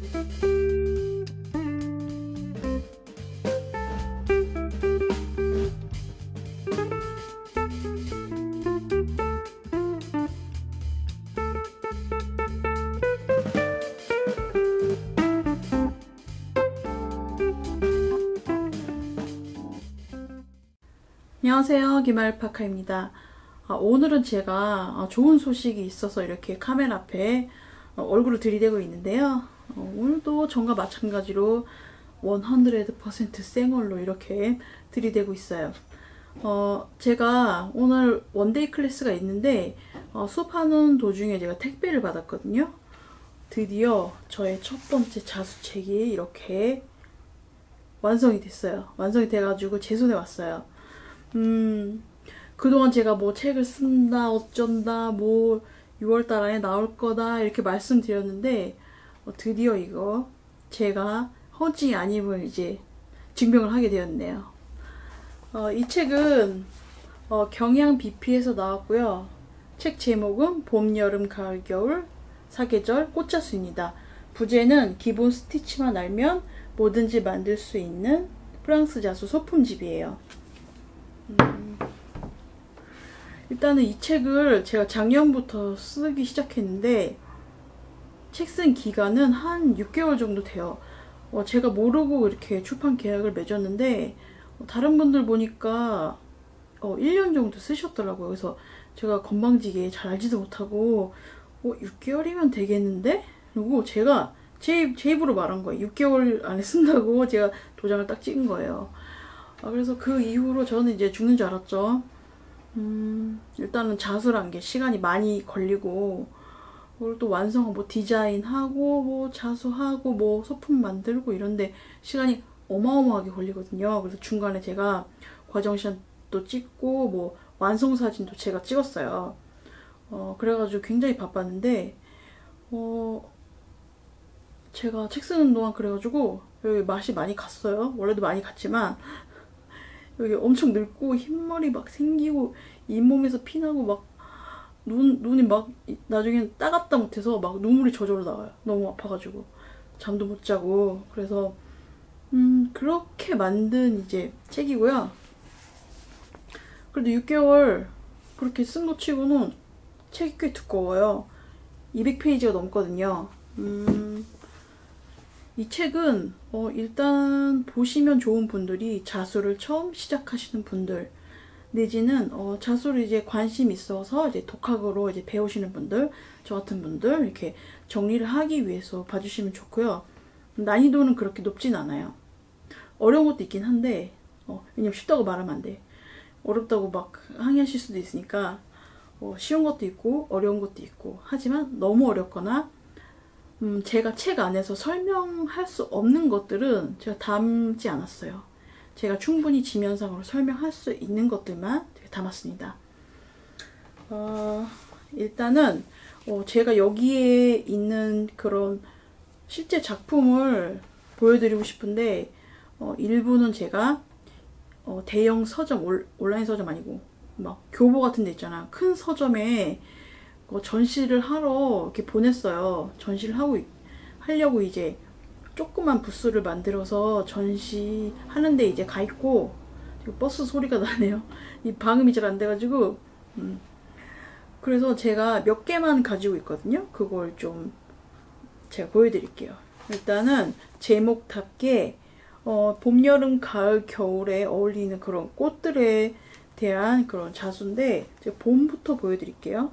안녕하세요, 김알파카입니다. 오늘은 제가 좋은 소식이 있어서 이렇게 카메라 앞에 얼굴을 들이대고 있는데요. 오늘도 전과 마찬가지로 100% 생얼로 이렇게 들이대고 있어요. 제가 오늘 원데이 클래스가 있는데 수업하는 도중에 제가 택배를 받았거든요. 드디어 저의 첫 번째 자수책이 이렇게 완성이 됐어요. 완성이 돼가지고 제 손에 왔어요. 그동안 제가 뭐 책을 쓴다, 어쩐다, 뭐 6월달 안에 나올 거다 이렇게 말씀드렸는데 드디어 이거 제가 헌증이 아님을 이제 증명을 하게 되었네요. 이 책은 경향 BP에서 나왔고요. 책 제목은 봄, 여름, 가을, 겨울, 사계절, 꽃자수입니다. 부제는 기본 스티치만 알면 뭐든지 만들 수 있는 프랑스 자수 소품집이에요. 일단은 이 책을 제가 작년부터 쓰기 시작했는데 책 쓴 기간은 한 6개월 정도 돼요. 제가 모르고 이렇게 출판 계약을 맺었는데 다른 분들 보니까 1년 정도 쓰셨더라고요. 그래서 제가 건방지게 잘 알지도 못하고 6개월이면 되겠는데? 그리고 제가 제 입으로 말한 거예요. 6개월 안에 쓴다고 제가 도장을 딱 찍은 거예요. 그래서 그 이후로 저는 이제 죽는 줄 알았죠. 일단은 자수란 게 시간이 많이 걸리고, 그리고 또 완성하고, 뭐 디자인하고, 뭐 자수하고, 뭐 소품 만들고 이런데 시간이 어마어마하게 걸리거든요. 그래서 중간에 제가 과정시간도 찍고, 뭐 완성사진도 제가 찍었어요. 그래가지고 굉장히 바빴는데, 제가 책 쓰는 동안 그래가지고 여기 맛이 많이 갔어요. 원래도 많이 갔지만, 여기 엄청 늙고 흰머리 막 생기고 잇몸에서 피나고 막 눈이 막 나중엔 따갑다 못해서 막 눈물이 저절로 나와요. 너무 아파가지고 잠도 못 자고. 그래서 그렇게 만든 이제 책이고요. 그래도 6개월 그렇게 쓴 거 치고는 책이 꽤 두꺼워요. 200페이지가 넘거든요. 이 책은 일단 보시면 좋은 분들이 자수를 처음 시작하시는 분들 내지는 자수를 이제 관심 있어서 이제 독학으로 이제 배우시는 분들, 저 같은 분들 이렇게 정리를 하기 위해서 봐주시면 좋고요. 난이도는 그렇게 높진 않아요. 어려운 것도 있긴 한데 왜냐면 쉽다고 말하면 안 돼. 어렵다고 막 항의하실 수도 있으니까 쉬운 것도 있고 어려운 것도 있고 하지만 너무 어렵거나 제가 책 안에서 설명할 수 없는 것들은 제가 담지 않았어요. 제가 충분히 지면상으로 설명할 수 있는 것들만 제가 담았습니다. 일단은 제가 여기에 있는 그런 실제 작품을 보여드리고 싶은데 일부는 제가 대형 서점, 온라인 서점 아니고 막 교보 같은 데 있잖아. 큰 서점에 전시를 하러 이렇게 보냈어요. 전시를 하려고 이제 조그만 부스를 만들어서 전시하는데 이제 가 있고, 버스 소리가 나네요. 이 방음이 잘 안 돼가지고, 그래서 제가 몇 개만 가지고 있거든요. 그걸 좀 제가 보여드릴게요. 일단은 제목답게 봄, 여름, 가을, 겨울에 어울리는 그런 꽃들에 대한 그런 자수인데 제가 봄부터 보여드릴게요.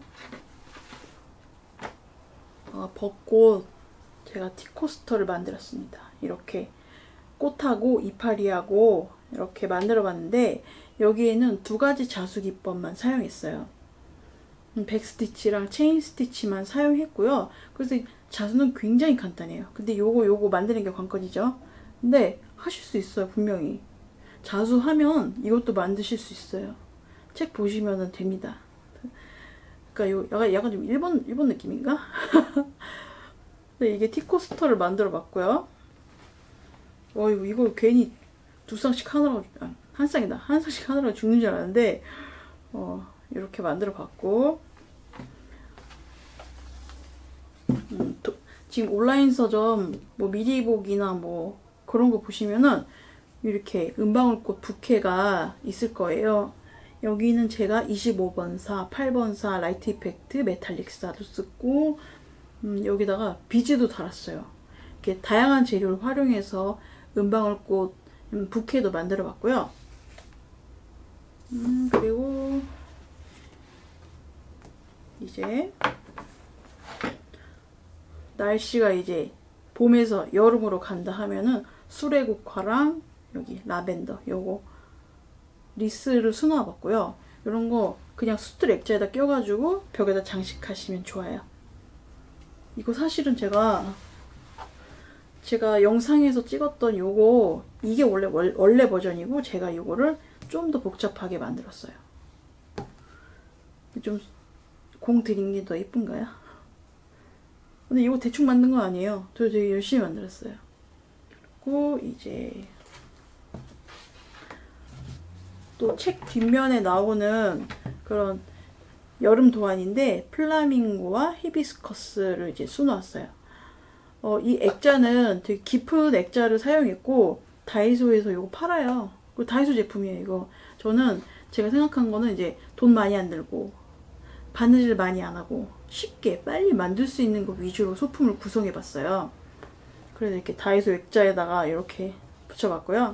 벚꽃 제가 티코스터를 만들었습니다. 이렇게 꽃하고 이파리하고 이렇게 만들어 봤는데 여기에는 두 가지 자수 기법만 사용했어요. 백스티치랑 체인 스티치만 사용했고요. 그래서 자수는 굉장히 간단해요. 근데 요거 만드는 게 관건이죠. 근데 하실 수 있어요. 분명히 자수하면 이것도 만드실 수 있어요. 책 보시면 됩니다. 그러니까 약간 좀 일본 느낌인가? 네, 이게 티코스터를 만들어 봤고요. 이거 괜히 두 쌍씩 하느라고, 한 쌍이다. 한 쌍씩 하느라고 죽는 줄 알았는데, 이렇게 만들어 봤고, 지금 온라인 서점 뭐 미리보기나 뭐 그런 거 보시면은 이렇게 은방울꽃 부케가 있을 거예요. 여기는 제가 25번사, 8번사, 라이트 이펙트, 메탈릭사도 쓰고 여기다가 비즈도 달았어요. 이렇게 다양한 재료를 활용해서 은방울꽃 부케도 만들어 봤고요. 그리고 이제 날씨가 이제 봄에서 여름으로 간다 하면은 수레국화랑 여기 라벤더 요거 리스를 수놓아 봤고요. 이런 거 그냥 수틀 액자에다 껴가지고 벽에다 장식하시면 좋아요. 이거 사실은 제가 영상에서 찍었던 요거 이게 원래 버전이고 제가 요거를 좀 더 복잡하게 만들었어요. 좀 공 들인 게 더 이쁜가요? 근데 이거 대충 만든 거 아니에요. 저 되게 열심히 만들었어요. 그리고 이제 또 책 뒷면에 나오는 그런 여름 도안인데 플라밍고와 히비스커스를 이제 수놓았어요. 이 액자는 되게 깊은 액자를 사용했고 다이소에서 이거 팔아요. 다이소 제품이에요. 이거 저는 제가 생각한 거는 이제 돈 많이 안 들고 바느질 많이 안 하고 쉽게 빨리 만들 수 있는 거 위주로 소품을 구성해 봤어요. 그래서 이렇게 다이소 액자에다가 이렇게 붙여봤고요.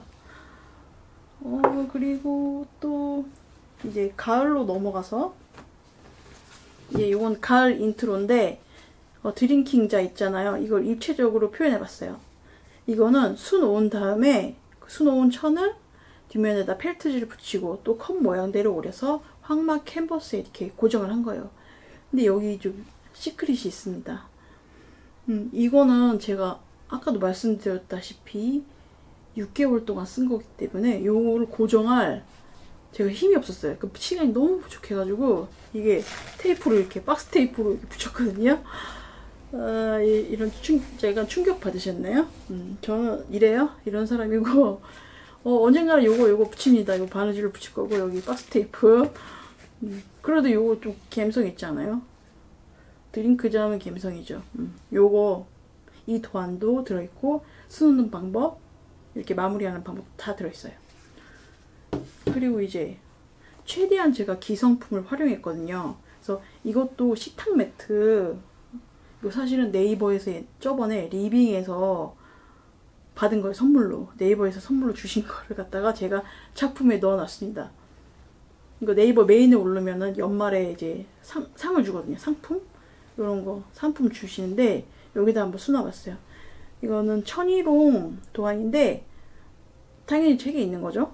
그리고 또 이제 가을로 넘어가서 이제 이건 가을 인트로인데 드링킹자 있잖아요. 이걸 입체적으로 표현해봤어요. 이거는 수 놓은 다음에 수 놓은 천을 뒷면에다 펠트지를 붙이고 또 컵 모양대로 오려서 황막 캔버스에 이렇게 고정을 한 거예요. 근데 여기 좀 시크릿이 있습니다. 이거는 제가 아까도 말씀드렸다시피 6개월 동안 쓴 거기 때문에 요거를 고정할 제가 힘이 없었어요. 그 시간이 너무 부족해가지고 이게 테이프로 이렇게 박스 테이프로 이렇게 붙였거든요. 이런 제가 충격 받으셨나요? 저는 이래요? 이런 사람이고 언젠가는 요거 붙입니다. 이거 바느질을 붙일 거고 여기 박스 테이프. 그래도 요거 좀 감성 있지 않아요? 드링크자면 감성이죠. 요거 이 도안도 들어있고 쓰는 방법 이렇게 마무리하는 방법 다 들어있어요. 그리고 이제 최대한 제가 기성품을 활용했거든요. 그래서 이것도 식탁 매트 이거 사실은 네이버에서 저번에 리빙에서 받은 걸 선물로 네이버에서 선물로 주신 거를 갖다가 제가 작품에 넣어놨습니다. 이거 네이버 메인에 오르면은 연말에 이제 상을 주거든요. 상품 이런 거 상품 주시는데 여기다 한번 수놔봤어요. 이거는 천일홍 도안인데 당연히 책에 있는 거죠.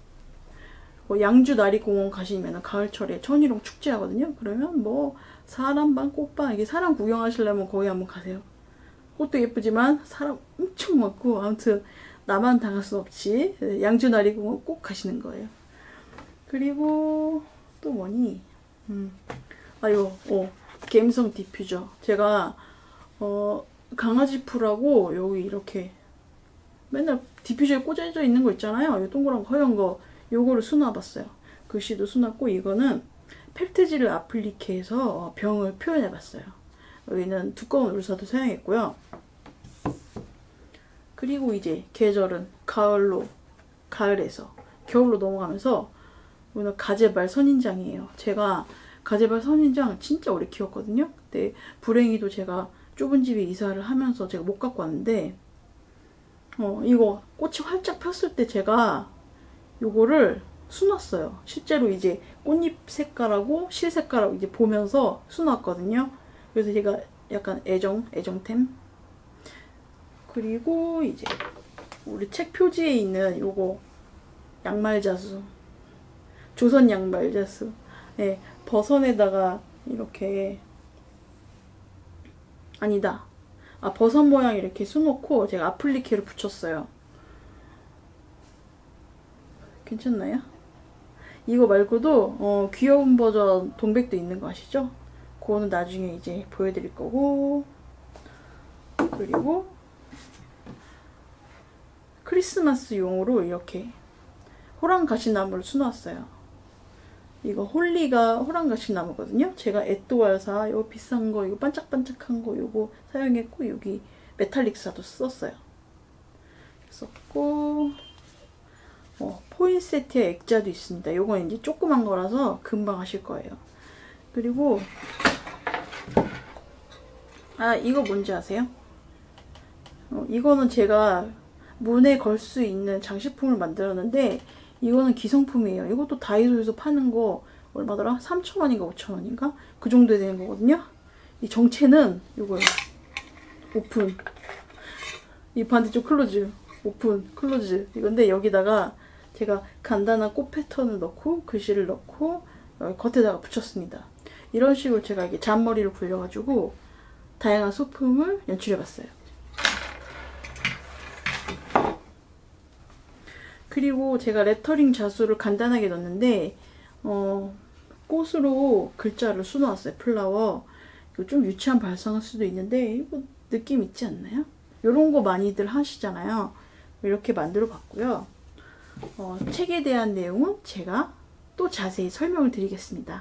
양주 나리공원 가시면 가을철에 천일홍 축제 하거든요. 그러면 뭐 사람방 꽃방 이게 사람 구경하시려면 거기 한번 가세요. 꽃도 예쁘지만 사람 엄청 많고 아무튼 나만 당할 수 없이 양주 나리공원 꼭 가시는 거예요. 그리고 또 뭐니? 갬성 디퓨저. 제가 강아지 풀하고 여기 이렇게 맨날 디퓨저에 꽂아져 있는 거 있잖아요. 이 동그란 허연 거 요거를 수놔봤어요. 글씨도 수놨고 이거는 펠트지를 아플리케해서 병을 표현해봤어요. 여기는 두꺼운 울사도 사용했고요. 그리고 이제 계절은 가을에서 겨울로 넘어가면서 오늘 가재발 선인장이에요. 제가 가재발 선인장 진짜 오래 키웠거든요. 근데 불행히도 제가 좁은 집에 이사를 하면서 제가 못 갖고 왔는데 이거 꽃이 활짝 폈을 때 제가 요거를 수놨어요. 실제로 이제 꽃잎 색깔하고 실 색깔하고 이제 보면서 수놨거든요. 그래서 제가 약간 애정템. 그리고 이제 우리 책 표지에 있는 요거 양말자수. 조선 양말자수. 네, 버선에다가 이렇게 아니다. 버섯 모양 이렇게 수놓고 제가 아플리케를 붙였어요. 괜찮나요? 이거 말고도 귀여운 버전 동백도 있는 거 아시죠? 그거는 나중에 이제 보여드릴 거고. 그리고 크리스마스용으로 이렇게 호랑가시나무를 수놓았어요. 이거 홀리가 호랑가시 나무거든요. 제가 에뚜알사 이거 비싼 거, 이거 반짝반짝한 거 요거 사용했고, 여기 메탈릭사도 썼어요. 썼고, 포인세티아 액자도 있습니다. 요건 이제 조그만 거라서 금방 하실 거예요. 그리고 이거 뭔지 아세요? 이거는 제가 문에 걸 수 있는 장식품을 만들었는데, 이거는 기성품이에요. 이것도 다이소에서 파는 거 얼마더라? 3,000원인가 5,000원인가? 그 정도 되는 거거든요. 이 정체는 이거예요. 오픈. 이 반대쪽 클로즈. 오픈, 클로즈. 이건데 여기다가 제가 간단한 꽃 패턴을 넣고 글씨를 넣고 겉에다가 붙였습니다. 이런 식으로 제가 이게 잔머리를 굴려가지고 다양한 소품을 연출해봤어요. 그리고 제가 레터링 자수를 간단하게 넣었는데 꽃으로 글자를 수놓았어요. 플라워. 이거 좀 유치한 발상일 수도 있는데 이거 느낌 있지 않나요? 이런 거 많이들 하시잖아요. 이렇게 만들어 봤고요. 책에 대한 내용은 제가 또 자세히 설명을 드리겠습니다.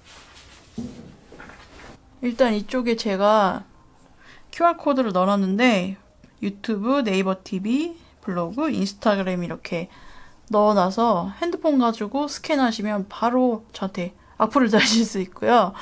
일단 이쪽에 제가 QR코드를 넣어놨는데 유튜브, 네이버 TV, 블로그, 인스타그램 이렇게 넣어놔서 핸드폰 가지고 스캔하시면 바로 저한테 악플을 다실 수 있고요.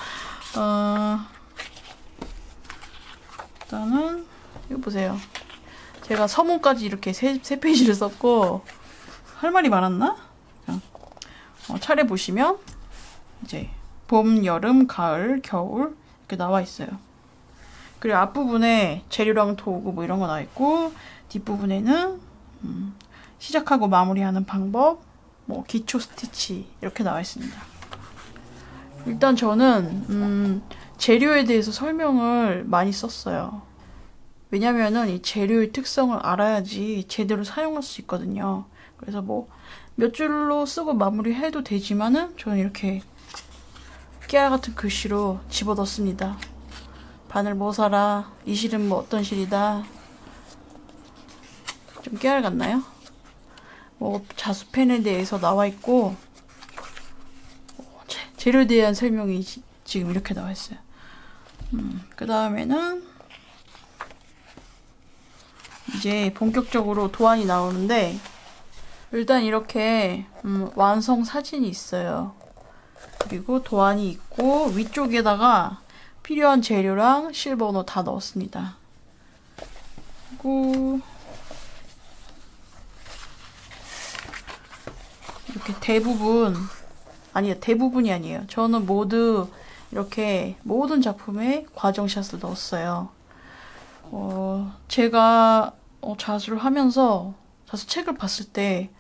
일단은 이거 보세요. 제가 서문까지 이렇게 세 페이지를 썼고, 할 말이 많았나? 차례 보시면 이제 봄, 여름, 가을, 겨울 이렇게 나와 있어요. 그리고 앞부분에 재료랑 도구 뭐 이런 거 나와 있고, 뒷부분에는 시작하고 마무리하는 방법, 뭐 기초 스티치 이렇게 나와 있습니다. 일단 저는 재료에 대해서 설명을 많이 썼어요. 왜냐면은 이 재료의 특성을 알아야지 제대로 사용할 수 있거든요. 그래서 뭐 몇 줄로 쓰고 마무리해도 되지만은 저는 이렇게 깨알 같은 글씨로 집어넣습니다. 바늘 뭐 사라, 이 실은 뭐 어떤 실이다. 좀 깨알 같나요? 뭐 자수펜에 대해서 나와 있고, 재료에 대한 설명이 지금 이렇게 나와 있어요. 그 다음에는 이제 본격적으로 도안이 나오는데, 일단 이렇게 완성 사진이 있어요. 그리고 도안이 있고 위쪽에다가 필요한 재료랑 실버너 다 넣었습니다. 그리고 이렇게 대부분이 아니에요. 저는 모두 이렇게 모든 작품에 과정샷을 넣었어요. 제가 자수를 하면서 자수책을 봤을 때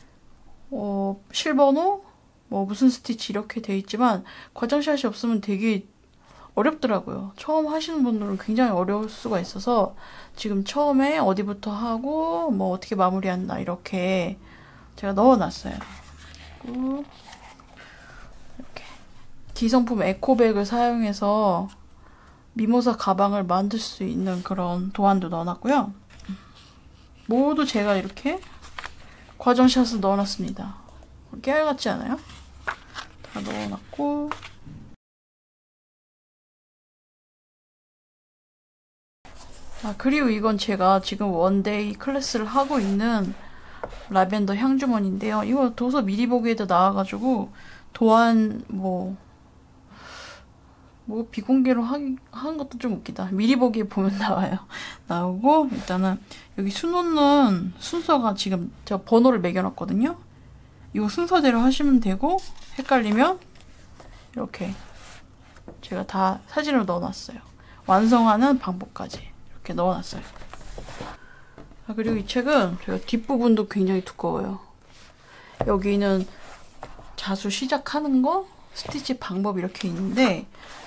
실버노 뭐 무슨 스티치 이렇게 돼 있지만 과정샷이 없으면 되게 어렵더라고요. 처음 하시는 분들은 굉장히 어려울 수가 있어서 지금 처음에 어디부터 하고 뭐 어떻게 마무리한다 이렇게 제가 넣어놨어요. 그리고 이렇게 기성품 에코백을 사용해서 미모사 가방을 만들 수 있는 그런 도안도 넣어놨고요. 모두 제가 이렇게 과정샷을 넣어놨습니다. 깨알 같지 않아요? 다 넣어놨고, 그리고 이건 제가 지금 원데이 클래스를 하고 있는 라벤더 향주머니인데요. 이거 도서 미리 보기에도 나와가지고 도안 뭐 비공개로 한 것도 좀 웃기다. 미리 보기에 보면 나오고, 일단은 여기 수놓는 순서가 지금 제가 번호를 매겨놨거든요. 이거 순서대로 하시면 되고, 헷갈리면 이렇게 제가 다 사진을 넣어놨어요. 완성하는 방법까지 이렇게 넣어놨어요. 그리고 이 책은 제가 뒷부분도 굉장히 두꺼워요. 여기는 자수 시작하는 거, 스티치 방법 이렇게 있는데,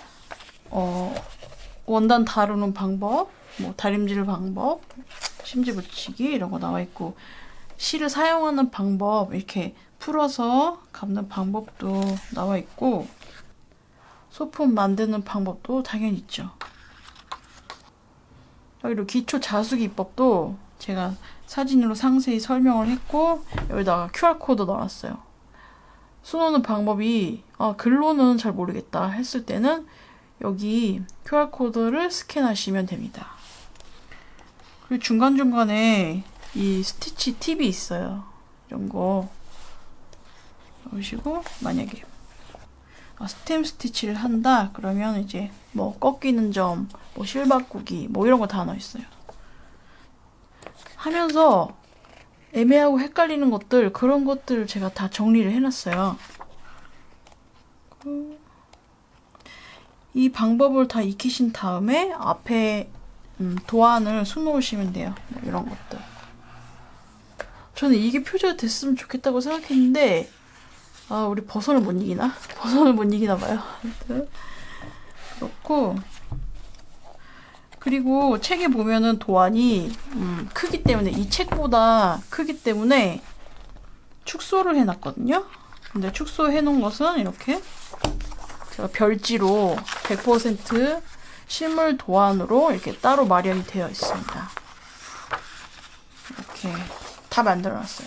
원단 다루는 방법, 뭐 다림질 방법, 심지 붙이기 이런 거 나와 있고, 실을 사용하는 방법, 이렇게 풀어서 감는 방법도 나와 있고, 소품 만드는 방법도 당연히 있죠. 그리고 기초 자수 기법도 제가 사진으로 상세히 설명을 했고, 여기다가 QR코드 넣어놨어요. 수놓는 방법이 글로는 잘 모르겠다 했을 때는 여기 QR코드를 스캔하시면 됩니다. 그리고 중간중간에 이 스티치 팁이 있어요. 이런 거 넣으시고, 만약에 스템 스티치를 한다 그러면 이제 뭐 꺾이는 점, 뭐 실 바꾸기, 뭐 이런 거 다 넣어 있어요. 하면서 애매하고 헷갈리는 것들, 그런 것들을 제가 다 정리를 해놨어요. 이 방법을 다 익히신 다음에 앞에 도안을 수놓으시면 돼요. 뭐 이런 것들. 저는 이게 표지가 됐으면 좋겠다고 생각했는데 우리 버선을 못 이기나? 버선을 못 이기나 봐요. 그렇고, 그리고 책에 보면은 도안이 크기 때문에, 이 책보다 크기 때문에 축소를 해놨거든요. 근데 축소해 놓은 것은 이렇게 제가 별지로 100% 실물 도안으로 이렇게 따로 마련이 되어 있습니다. 이렇게 다 만들어 놨어요.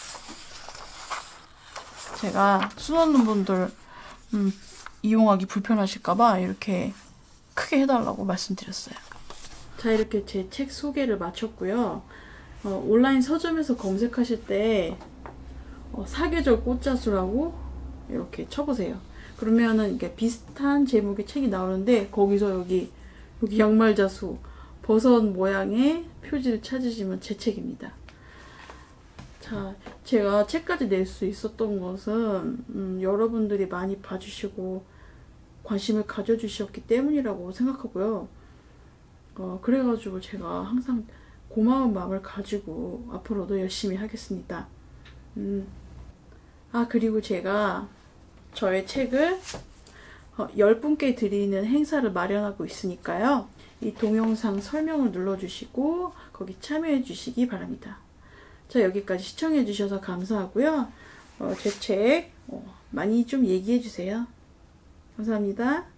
제가 수놓는 분들 이용하기 불편하실까봐 이렇게 크게 해달라고 말씀드렸어요. 자, 이렇게 제 책 소개를 마쳤고요. 온라인 서점에서 검색하실 때 사계절 꽃자수라고 이렇게 쳐보세요. 그러면은 이게 비슷한 제목의 책이 나오는데, 거기서 여기 양말자수 버섯 모양의 표지를 찾으시면 제 책입니다. 자, 제가 책까지 낼 수 있었던 것은 여러분들이 많이 봐주시고 관심을 가져주셨기 때문이라고 생각하고요. 그래가지고 제가 항상 고마운 마음을 가지고 앞으로도 열심히 하겠습니다. 그리고 제가 저의 책을 10분께 드리는 행사를 마련하고 있으니까요. 이 동영상 설명을 눌러주시고 거기 참여해 주시기 바랍니다. 자, 여기까지 시청해 주셔서 감사하고요. 제 책 많이 좀 얘기해 주세요. 감사합니다.